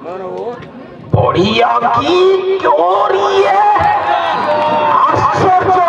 बढ़िया की क्यों रही है आश्चर्य।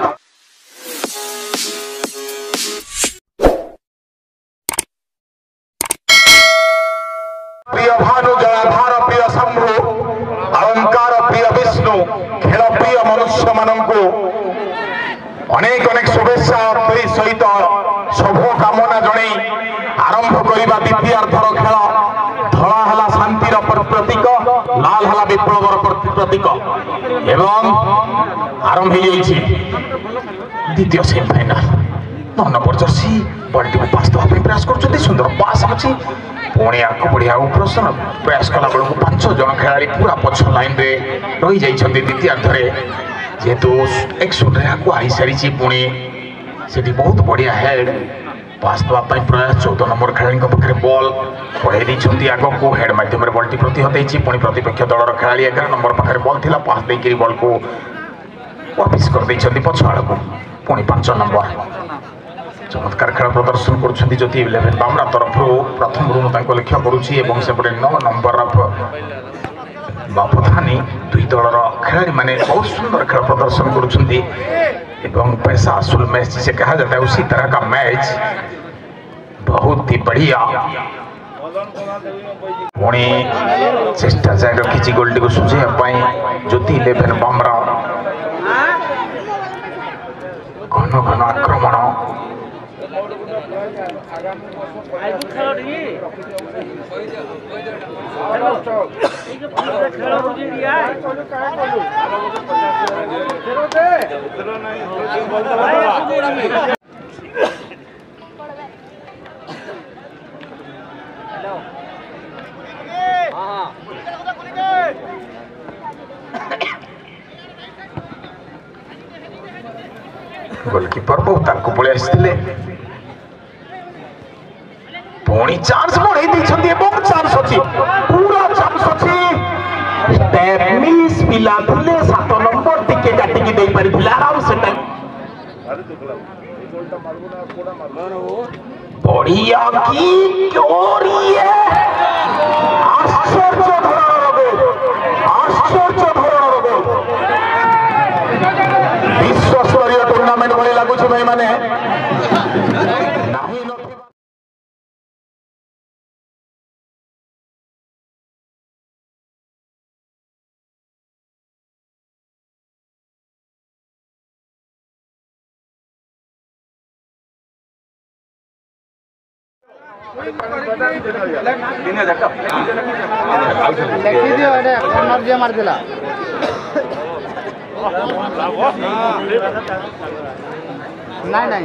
प्रिय भानु जलाधार प्रिय शंभु अलंकार प्रिय विष्णु खेल प्रिय मनुष्य मानू अनेक अनेक शुभेच्छा सहित शुभ कामना जन आरंभ करवा द्वितीयार्धर खेल धला हला शांतिर प्रतीक लाल हला विप्लवर प्रतीक एवं आरंभ द्वितीय सेमिफाइनाल 9 नंबर जर्सी बॉल को पास देवाई प्रयास कर सुंदर पास अच्छी पुणी आगे बढ़िया प्रश्न प्रयास कला बेलू 5 जन खेलाड़ी पूरा पछ लाइन में रही जाइए द्वितीयार्धरे जेहेतु एक शून्य आई सारी पुणी से बहुत बढ़िया हेड पास देवाई प्रयास 14 नंबर खेलाड़ी पाखे बॉल बढ़ाई आग को हेड मध्यम बॉल प्रतिहत पुणी प्रतिपक्ष दलर खेलाड़ी 11 नंबर पाखे बॉल थी पास देकर बॉल को वापिस कर पछ आड़ को पुणी 5 नंबर चमत्कार खेल प्रदर्शन कर ज्योति 11 बामरा तरफ प्रथम रू लक्ष्य करुच्ची 9 नंबर बापधानी दुई दलर खेलाड़ी माने बहुत सुंदर खेल प्रदर्शन कर पैसा असूल मैच जिसे कहा जाता है उसी तरह का मैच बहुत ही बढ़िया पुणी चेष्टा जारी रखी गोल टी को सुझाई ज्योति 11 बामरा घन घन आक्रमण गोलकीपर बहुत आगे पलि आसते पुणी चांस बढ़ाई चांस अच्छी पूरा चांस अच्छी स्टेमिस पिला थिले 7 नंबर टिके काटिकी दे पारिथिले आराम से बढ़िया की क्यों रही है आश्चर्य धरणर विश्व स्तरीय टूर्नामेंट भली लगुच भाई माने मारदेला नहीं नहीं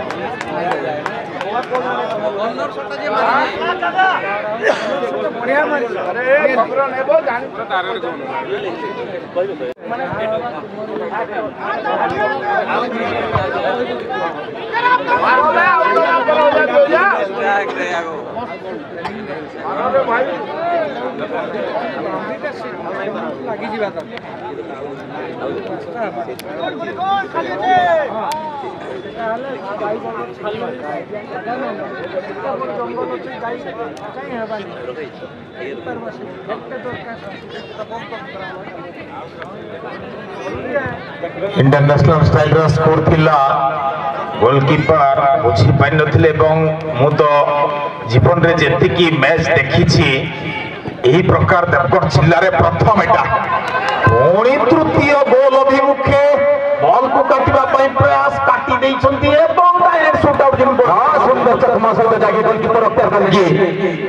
इंटरनेशनल स्टाइल स्कोर थिला गोलकीपर बुझी पाई नथिले मु तो जीवन रे जेतिकी मैच देखी यही प्रकार देवगढ़ जिले में प्रथम एटा पुणी तृतीय गोल अभिमुखे बॉल को काटिबा पई प्रयास काटी देइछंती एवं डायरेक्ट शूट आउट जिन सुंदर चकमा सहित जागी गोलकीपर अत्यार करली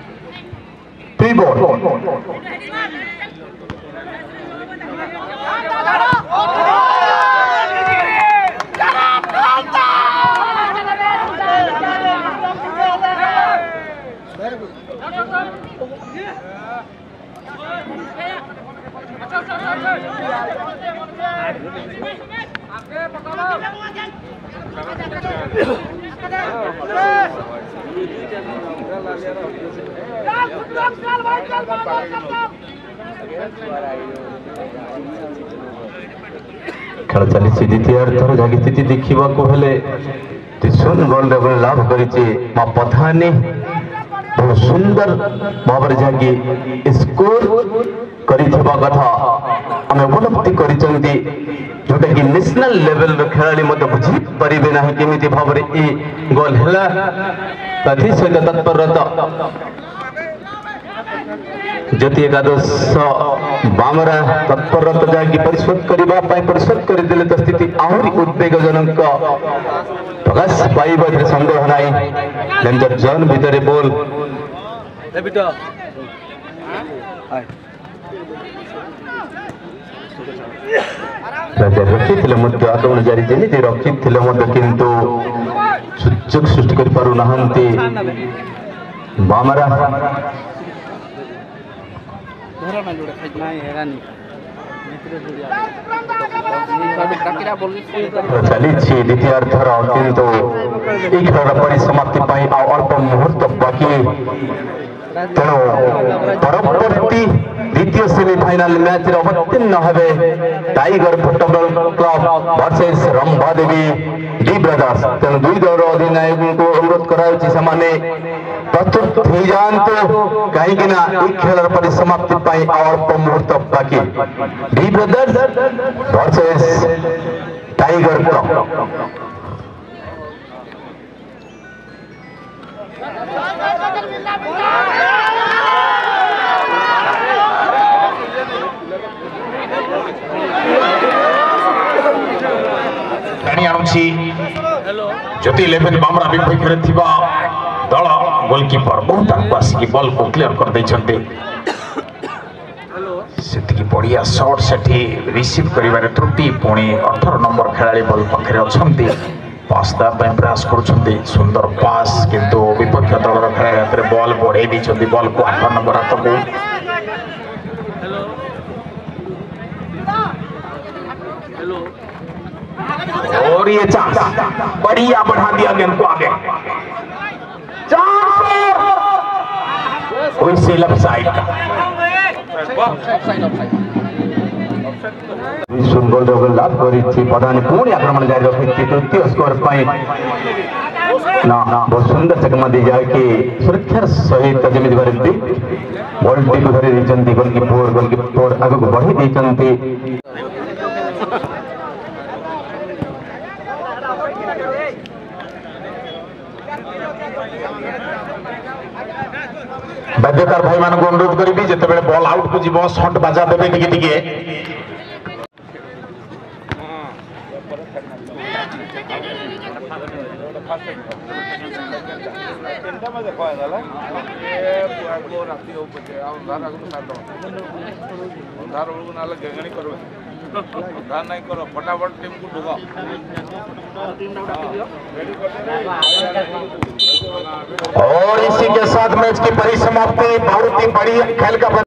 3 बॉल खेल चली द्वितीयार्धर जगह स्थिति देखा गोल लाभ कर पधानी बहुत सुंदर भाव जगह स्कोर करिथिबा कथा आमे उपलब्धि करिचंती जोटा कि नेशनल लेवल रो खेलाड़ी मते बुझी परिबे नाही केमिति भाबरे ए गोल हला कथि सहित तत्परता जति एकादश बामरा तत्परता जाकि परिशोध करिबा पई परिशोध करिदेले त स्थिति आहुरी उद्वेगजनक प्रकाश पाइबा संदेह नाही डेंजर जोन भितरे बॉल रखिले आक्रमण जारी जेमिति रखिले किंतु सुযোগ सृष्टि कर पारु नाहंती बामरा चली द्वितीयार्धर किंतु खेल परिसमाप्ति अल्प मुहूर्त बाकी तेणु परवर्ती द्वितीय सेमिफाइनाल मैच अवतीर्ण हे tiger football club versus Rambha Devi D brothers तेणु दुई दल अधिनायक को अनुरोध कराउछि समाने प्रस्तुत हो जातु कहीं खेल परिसमाप्ति अल्प मुहूर्त बाकी D brothers versus tiger club Jyoti 11 Bamra विपक्ष दल गोलकीपर बहुत आगे आसिक बॉल को क्लियर कर बढ़िया शॉट से रिसीव कर त्रुटि पुणी 18 नंबर खेलाड़ी बॉल पाखे अच्छा पास देवाई प्रयास कर सुंदर पास किंतु विपक्ष दल खेल बॉल बढ़े बॉल को 8 नंबर हाथ को और ये चांस बढ़िया बढ़ा दिया गेंद को आगे कोई से लेफ्ट साइड का गोल लाभ करी पदानी पुणी आक्रमण जारी रखी तृतीय स्कोर ना बहुत सुंदर चकमा दी जाए कि सुरक्षार सहित जमी बॉल टी को धरी गोलकीपर आगे बढ़ी देती बाध्यकार भाई मान अनुरोध करी जिते बॉल आउट को जीव शॉट बाजा देवे टिके फटाफट टीम को ढुका और इसी के साथ मैच की परिसमाप्ति बहुत ही बड़ी खेल का